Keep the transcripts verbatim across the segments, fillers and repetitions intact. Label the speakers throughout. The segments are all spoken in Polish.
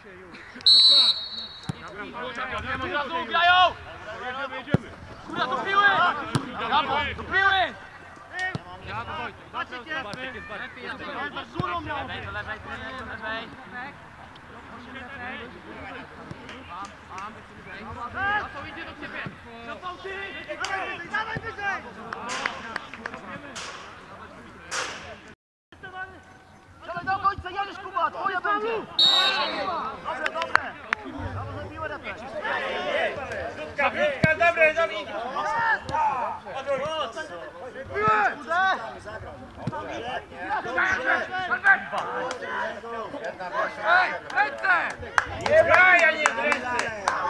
Speaker 1: Kurwa, do piły! Brawo, do piły! Żulą miał! Lewej, do lewej, do lewej. To idzie do ciebie! Zapał ty! Dawaj wyżej! Dawaj do końca, jedziesz Kuba, twoja będzie! Dobre, dobre! Brawo, za piłę repę!
Speaker 2: Wrótka, wrótka, dobre, dobre!
Speaker 1: Ej, ręce!
Speaker 2: Nie ma, ja nie z ręce!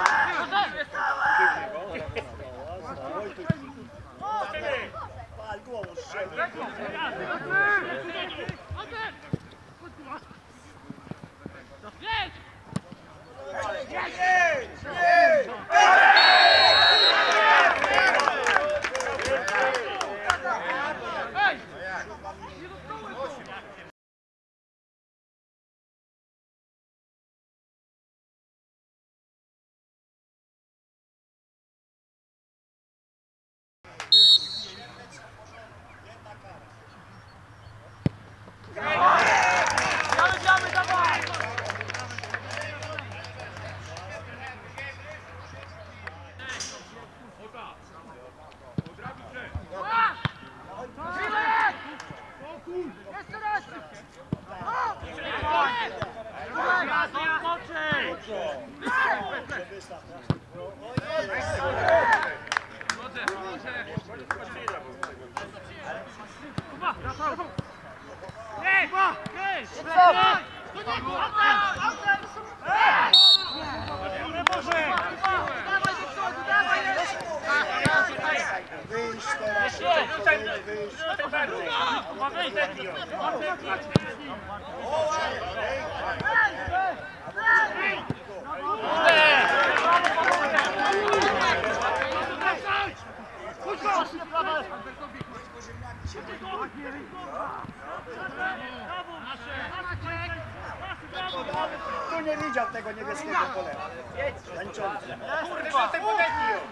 Speaker 3: Tu nie widział tego niebieskiego polewa. Tańczący.
Speaker 2: Kurwa, ten podejmij ją!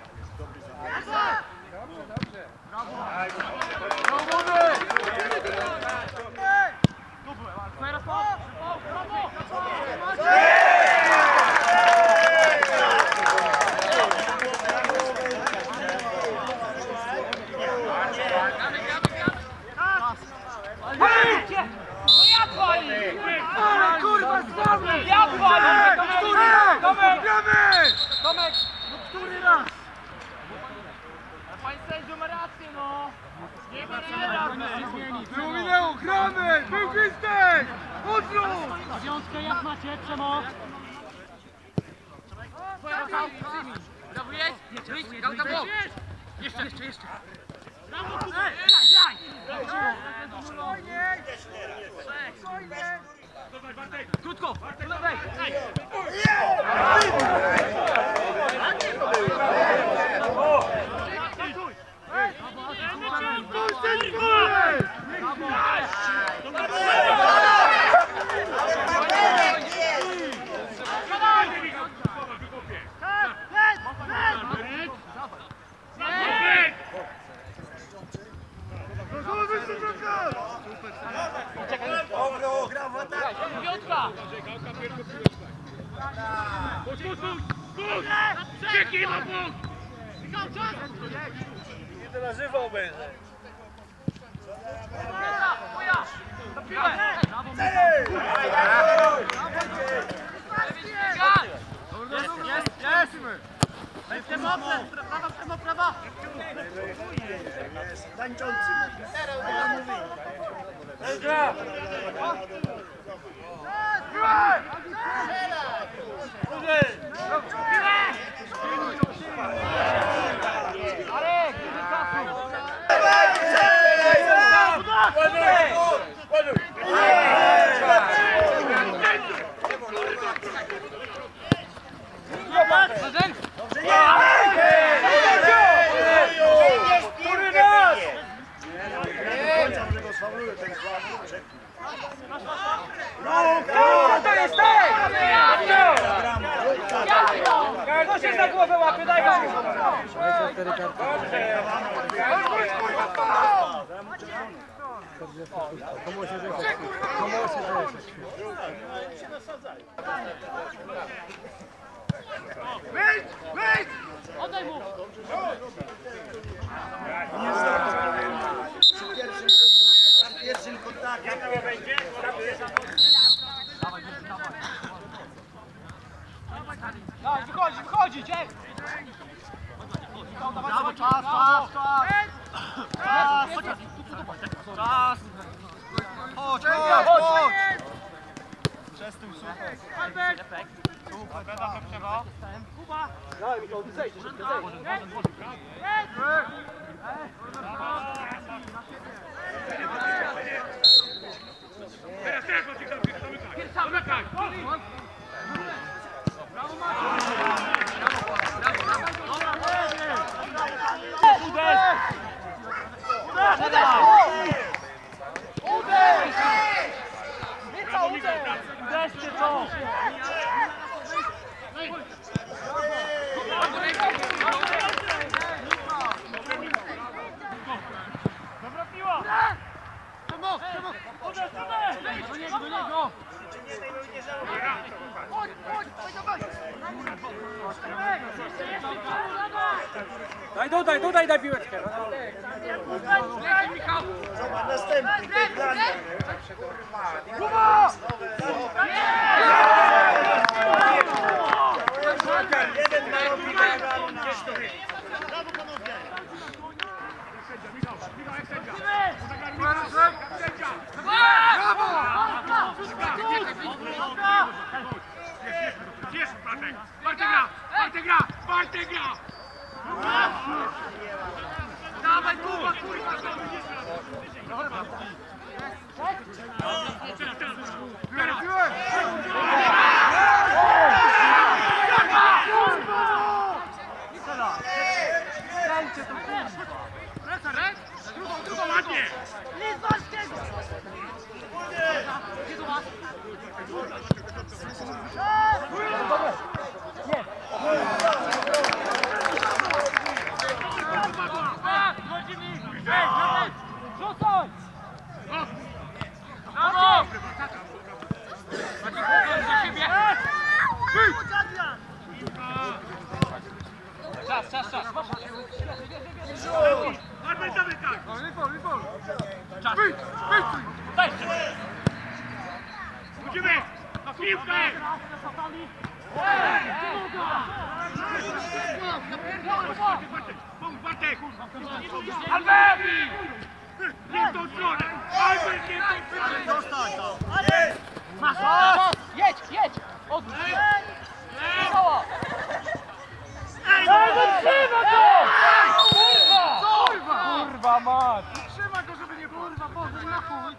Speaker 1: Kurwa, znowu! Ja chwalę! Który? Tomek! Tomek! No który raz? Panie sędziu ma rację, no! Nie ma rację!
Speaker 4: Było minęło, gramy! Był gwizdek! Odwrót!
Speaker 1: Wiązkę jak macie, Przemo? Brawo jest! Wyjdź, gał tam bok! Jeszcze, jeszcze, jeszcze! Brawo, graj, graj! Spokojnie! Spokojnie! Krótko! Do lewej! Piątka!
Speaker 4: Puść, puść, puść! Puść! Cieki ma punkt!
Speaker 2: Nie to na żywo obejrzę.
Speaker 1: Moja! Na piłę! Jest, jest, jest! Weźcie mocne! Prawa, prawa, prawa!
Speaker 3: Jest tańczący.
Speaker 2: Sędzia!
Speaker 1: Arek, nie czasu!
Speaker 2: Który raz?
Speaker 3: Może go sfaurują ten słaby.
Speaker 1: To jest ten!
Speaker 2: Wydaj go!
Speaker 4: Komu się rzeczy? Komu się rzeczy? Wyjdź! Wyjdź!
Speaker 1: Oddaj mu!
Speaker 3: Przy pierwszym, przy pierwszym kontakcie.
Speaker 1: Dawaj, wychodzi, wychodzi, ej! Brawo, czas, czas, czas! Czas! Czas! Chodź, chodź, chodź! Przez tym super. Super, dobra, przego. Kuba! Dawaj, Michał, ty zejdź, szybko zejdź.
Speaker 2: Teraz tego, ty tam zamykaj!
Speaker 1: Brawo, Uderz! Mica, uderz! Uderzcie to! Dobra piła! Czemu? Czemu? Uderz, uderz! Do niego, do niego! Chodź, chodź, chodź,
Speaker 2: Daj, dodaj, dodaj, daj piłeczkę.
Speaker 3: Zobacz następny, to jest dla mnie.
Speaker 1: Kuba!
Speaker 3: Jeden narobi brawo na...
Speaker 1: Brawo, panowie!
Speaker 2: Jest, Bartek! Bartek gra! Bartek gra! Bartek gra! Dawaj, Kuba, kurwa! Teraz, teraz!
Speaker 1: Dajcie to, kurwa!
Speaker 2: Ręce, ręce! Drugą, drugą, ładnie!
Speaker 1: Nic ważkiego! Gdzie to masz? Rzucaj! Brawo! Czas, czas, czas!
Speaker 2: Bartek, zamykaj!
Speaker 1: Czas! Daj!
Speaker 2: Chodzimy! Na piłkę! Pomóż, Bartek! Albert! Nie w tą stronę! Albert, nie w tą stronę!
Speaker 1: Zostań to! Masz! Jedź, jedź! Odwróć! Cała! Ej, trzyma go! Kurwa! Kurwa! Kurwa mać!
Speaker 2: Trzyma go, żeby nie było!
Speaker 1: Kurwa, Boże, na chuj!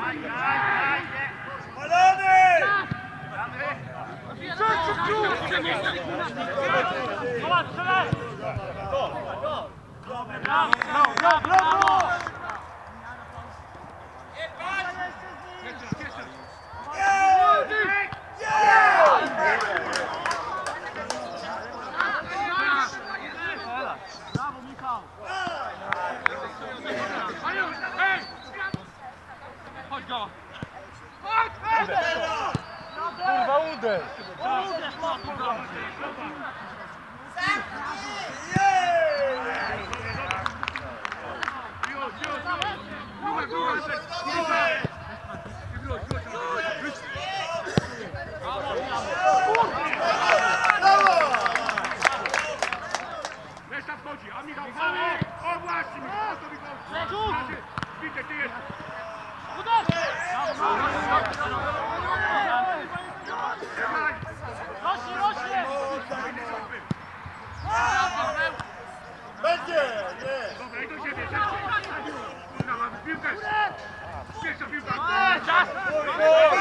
Speaker 3: Palony!
Speaker 1: Zobacz, strzelaj! Brawo, brawo, brawo! Brawo, Michał! Chodź go!
Speaker 4: Kurwa, uderz!
Speaker 1: Uderz, mocno!
Speaker 2: Reszta wchodzi, a Michał, o właśnie, Michał, to Michał! Widzę, ty jest!
Speaker 1: Uderz! Rośnie, rośnie!
Speaker 3: Będzie! Nie!
Speaker 2: Dobra, i do siebie, szybciej! Kurwa, mamy piłkę! Pierwsza piłka!
Speaker 1: Czas!